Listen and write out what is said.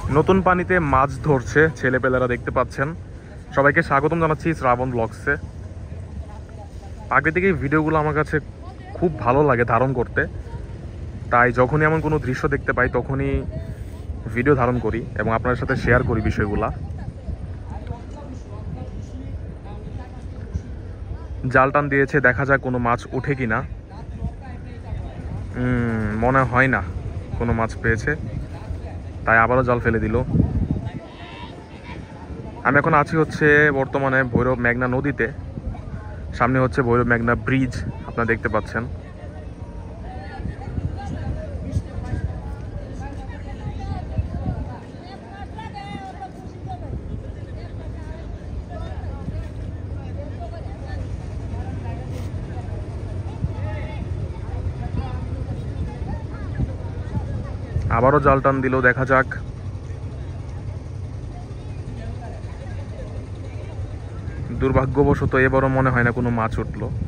নতুন পানিতে মাছ ধরছে ছেলেপেলেরা, দেখতে পাচ্ছেন। সবাইকে স্বাগতম জানাচ্ছি শ্রাবণ ব্লগসে। প্রাকৃতিক এই ভিডিওগুলো আমার কাছে খুব ভালো লাগে ধারণ করতে, তাই যখনই এমন কোনো দৃশ্য দেখতে পাই তখনই ভিডিও ধারণ করি এবং আপনাদের সাথে শেয়ার করি বিষয়গুলা। জাল টান দিয়েছে, দেখা যাক কোনো মাছ ওঠে কিনা। মনে হয় না কোনো মাছ পেয়েছে, তাই আবারও জাল ফেলে দিল। আমি এখন আছি হচ্ছে বর্তমানে ভৈরব মেঘনা নদীতে। সামনে হচ্ছে ভৈরব মেঘনা ব্রিজ, আপনারা দেখতে পাচ্ছেন। আবারও জাল টান দিল, দেখা যাক। দুর্ভাগ্যবশত এবারও মনে হয় না কোনো মাছ উঠলো।